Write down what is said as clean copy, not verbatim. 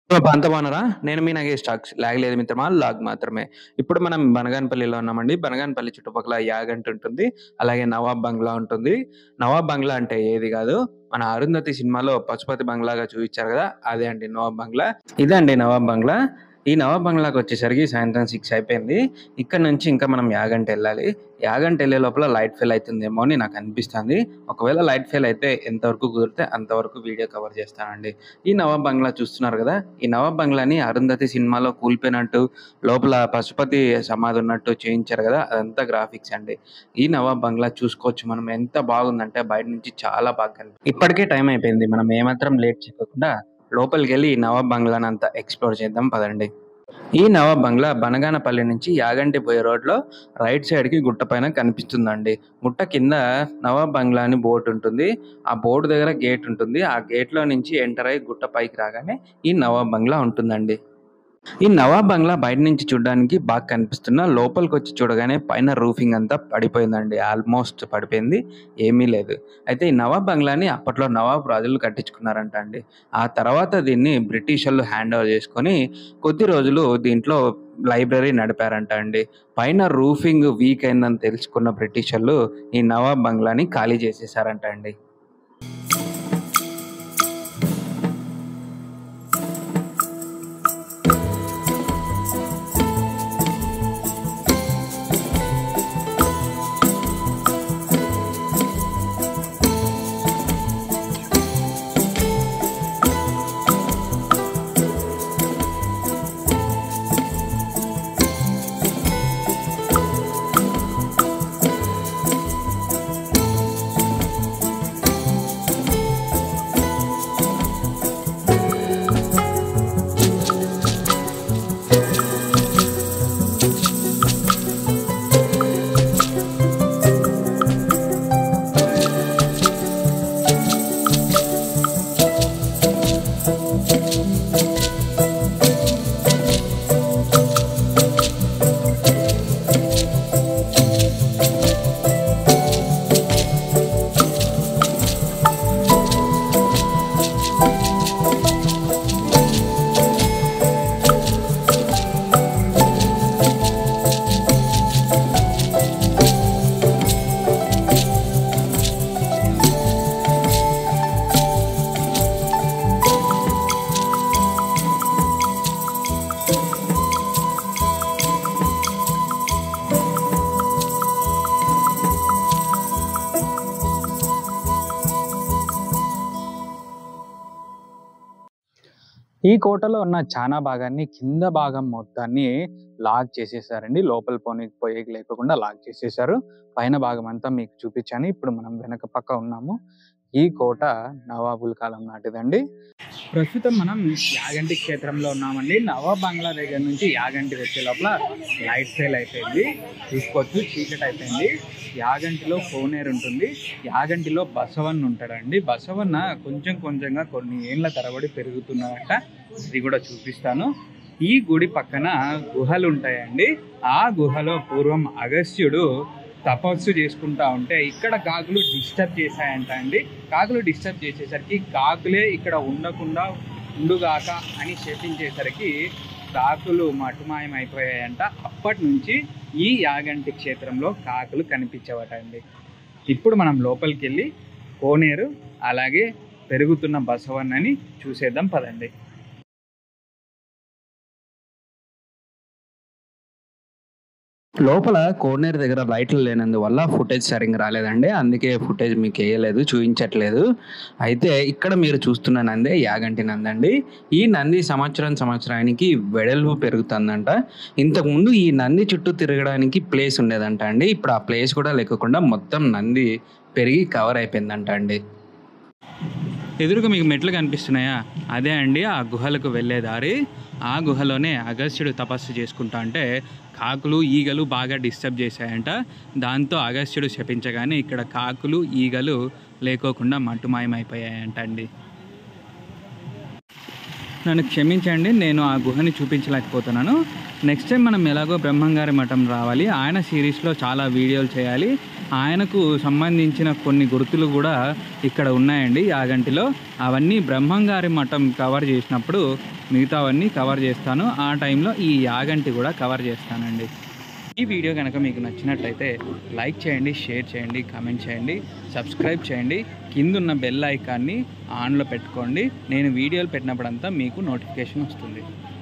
అంతా బాగున్నారా? నేను మీ నగేష్ టాక్స్. లాగ్ లేదు మిత్రమా, లాగ్ మాత్రమే. ఇప్పుడు మనం బనగానపల్లిలో ఉన్నామండి. బనగానపల్లి చుట్టుపక్కల యాగంటి ఉంటుంది. అలాగే నవాబ్ బంగ్లా ఉంటుంది. నవాబ్ బంగ్లా అంటే ఏది గాదు, మన 'అరుంధతి' సినిమాలో పశుపతి బంగ్లాగా చూయించారు గదా! అదే అండి నవాబ్ బంగ్లా. ఇదే అండి నవాబ్ బంగ్లా. ఈ నవాబ్ బంగ్లాకొచ్చేసరికి సాయంత్రం 6 అయిపోయింది. ఇక్కడ నుంచి ఇంకా మనం యాగంటెళ్ళాలి. యాగంటెళ్ళే లోపల లైట్ ఫెయిల్ అయితుందేమో అని నాకనిపిస్తాంది. ఒకవేళ లైట్ ఫెయిల్ అయితే ఎంతవరకు కుదిరితే అంతవరకు వీడియో కవర్ చేస్తానండి. ఈ నవాబ్ బంగ్లా చూస్తున్నారు గదా! ఈ నవాబ్ బంగ్లాని 'అరుంధతి' సినిమాలో కూలిపోయినట్టు, లోపల పశుపతి సమాధి ఉన్నట్టు చేయించారు గదా! అదంతా గ్రాఫిక్స్ అండి. ఈ నవాబ్ బంగ్లా చూసుకోవచ్చు మనం. ఎంత బాగుందంటే బయట నుంచి చాలా బాగా ఇప్పటికే టైం అయిపోయింది. మనం ఏమాత్రం లేట్ చేయకుండా లోపలికెళ్ళి ఈ నవాబ్ బంగ్లానంతా ఎక్స్‌ప్లోర్ చేద్దాం పదండి. ఈ నవాబ్ బంగ్లా బనగానపల్లి నుంచి యాగంటి పోయే రోడ్‌లో రైట్ సైడ్‌కి గుట్ట పైన కనిపిస్తుందండి. గుట్ట కింద నవాబ్ బంగ్లా అని బోర్డ్ ఉంటుంది. ఆ బోర్డ్ దగ్గర గేట్ ఉంటుంది. ఆ గేట్‌లో నుంచి ఎంటర్ అయ్యి గుట్ట పైకి రాగానే ఈ నవాబ్ బంగ్లా ఉంటుందండి. ఈ నవాబ్ బంగ్లా బయట నుంచి చూడ్డానికి బాగా కనిపిస్తున్నా, లోపలికొచ్చి చూడగానే పైన రూఫింగ్ అంతా పడిపోయిందండి. ఆల్మోస్ట్ పడిపోయింది. ఏమీ లేదు. అయితే ఈ నవాబ్ బంగ్లాని అప్పట్లో నవాబ్ రాజులు కట్టించుకున్నారంట అండి. ఆ తర్వాత దీన్ని బ్రిటిషోళ్ళు హ్యాండ్ ఓవర్ చేసుకొని కొద్ది రోజులు దీంట్లో లైబ్రరీ నడిపారంట అండి. పైన రూఫింగ్ వీక్ అయిందని తెలుసుకున్న బ్రిటిషోళ్ళు ఈ నవాబ్ బంగ్లాని ఖాళీ చేసేసారంట అండి. ఈ కోటలో ఉన్న చానా భాగాన్ని, కింద భాగం మొత్తాన్ని లాక్ చేసేసారండి. లోపల పోయేకి లేకుండా లాక్ చేసేసారు. పైన భాగం అంతా మీకు చూపించాను. ఇప్పుడు మనం వెనక పక్క ఉన్నాము. ఈ కోట నవాబుల కాలం నాటిదండి. ప్రస్తుతం మనం యాగంటి క్షేత్రంలో ఉన్నామండి. నవాబ్ బంగ్లా దగ్గర నుంచి యాగంటి వచ్చే లోపల లైట్ ఫెయిల్ అయిపోయింది. చూసుకోవచ్చు, చీకటి అయిపోయింది. యాగంటిలో కోనేరు ఉంటుంది. యాగంటిలో బసవన్ ఉంటాడండి. బసవన్న కొంచెం కొంచెంగా కొన్ని ఏళ్ల తరబడి పెరుగుతున్నాడట. ఇది కూడా చూపిస్తాను. ఈ గుడి పక్కన గుహలు ఉంటాయండి. ఆ గుహలో పూర్వం అగస్త్యుడు తపస్సు చేసుకుంటా ఉంటే ఇక్కడ కాకులు డిస్టర్బ్ చేశాయంట అండి. కాకులు డిస్టర్బ్ చేసేసరికి కాకులే ఇక్కడ ఉండకుండా ఉండుగాక అని శపించేసరికి కాకులు మటుమాయం అయిపోయాయంట. అప్పటి నుంచి ఈ యాగంటి క్షేత్రంలో కాకులు కనిపించవట అండి. ఇప్పుడు మనం లోపలికి వెళ్ళి కోనేరు అలాగే పెరుగుతున్న బసవన్నని చూసేద్దాం పదండి. లోపల కోనేరు దగ్గర లైట్లు లేనందువల్ల ఫుటేజ్ సరిగ్గా రాలేదండి. అందుకే ఫుటేజ్ మీకు వేయలేదు, చూపించట్లేదు. అయితే ఇక్కడ మీరు చూస్తున్న నందే యాగంటి నందండి. ఈ నంది సంవత్సరానికి వెడల్పు పెరుగుతుందంట. ఇంతకుముందు ఈ నంది చుట్టూ తిరగడానికి ప్లేస్ ఉండేదంట అండి. ఇప్పుడు ఆ ప్లేస్ కూడా లేకుండా మొత్తం నంది పెరిగి కవర్ అయిపోయిందంట అండి. ఎదురుగా మీకు మెట్లు కనిపిస్తున్నాయా? అదే అండి ఆ గుహలకు వెళ్ళే దారి. ఆ గుహలోనే అగస్త్యుడు తపస్సు చేసుకుంటా అంటే కాకులు ఈగలు బాగా డిస్టర్బ్ చేశాయంట. దాంతో అగస్త్యుడు శపించగానే ఇక్కడ కాకులు ఈగలు లేకోకుండా మట్టుమాయమైపోయాయంట అండి. నన్ను క్షమించండి, నేను ఆ గుహని చూపించలేకపోతున్నాను. నెక్స్ట్ టైం మనం ఎలాగో బ్రహ్మంగారి మఠం రావాలి. ఆయన సిరీస్లో చాలా వీడియోలు చేయాలి. ఆయనకు సంబంధించిన కొన్ని గుర్తులు కూడా ఇక్కడ ఉన్నాయండి యాగంటిలో. అవన్నీ బ్రహ్మంగారి మఠం కవర్ చేసినప్పుడు మిగతావన్నీ కవర్ చేస్తాను. ఆ టైంలో ఈ యాగంటి కూడా కవర్ చేస్తానండి. ఈ వీడియో కనుక మీకు నచ్చినట్లయితే లైక్ చేయండి, షేర్ చేయండి, కామెంట్ చేయండి, సబ్స్క్రైబ్ చేయండి. కిందున్న బెల్ ఐకాన్ని ఆన్లో పెట్టుకోండి. నేను వీడియోలు పెట్టినప్పుడంతా మీకు నోటిఫికేషన్ వస్తుంది.